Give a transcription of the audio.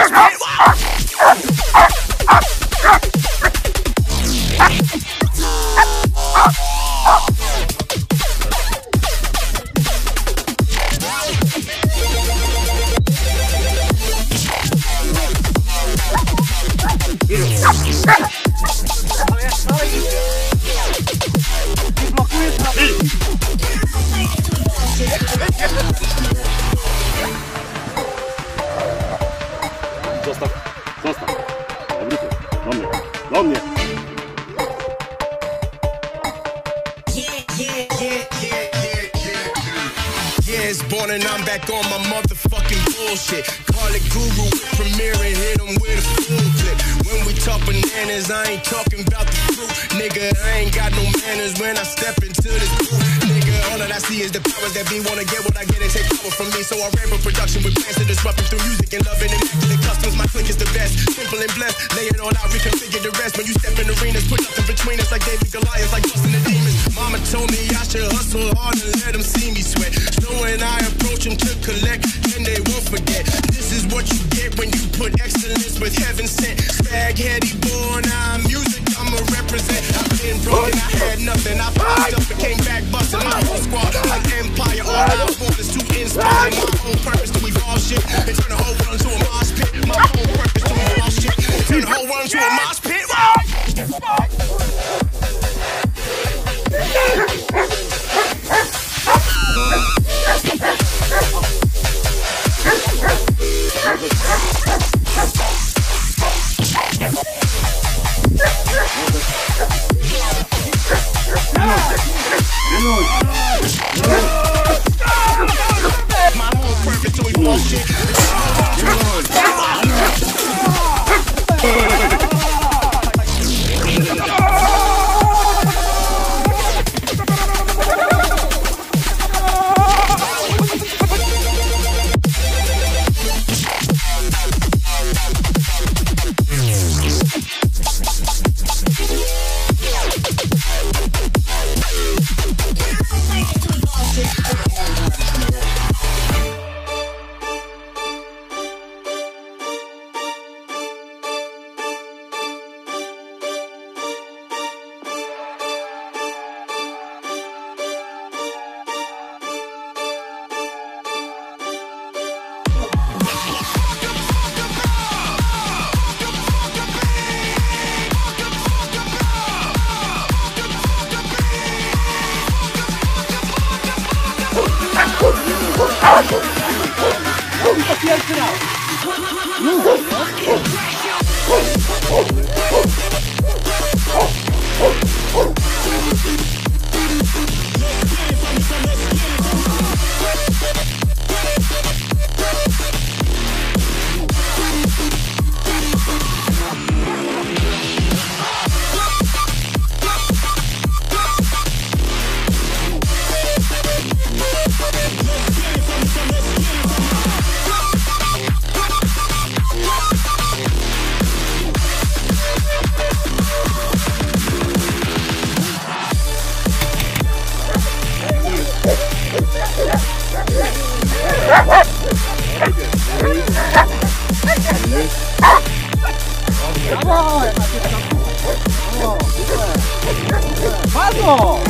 Zostaw, zostaw. Do mnie. Yeah, it's born and I'm back on my motherfucking bullshit. Call it guru, premiere and hit them with a full clip. When we talk bananas, I ain't talking about the fruit. Nigga, I ain't got no manners when I step into this booth. Nigga, all that I see is the powers that be wanna get what I get and take power from me. So I ran for production with plans to disrupt through music and loving and immaculate customs. My clique is the best, simple and blessed. Lay it all out, reconfigure the rest. When you step in arenas, put nothing between us like David Goliath, like busting the demons. Mama told me I should hustle hard and let them see me sweat. So when I approach them to collect, then they won't forget. This is what you get when you put excellence with heaven sent. Spaghetti born, I'm music, I'ma represent. I've been broken, I had nothing. I popped up and came back busting. My whole squad like Empire. All I want is to inspire. My whole purpose to evolve shit and turn the whole world into a mosh pit. My whole purpose to evolve shit and turn the whole world into a mosh pit. My whole purpose to evolve shit. Pierwszy raz! Padło!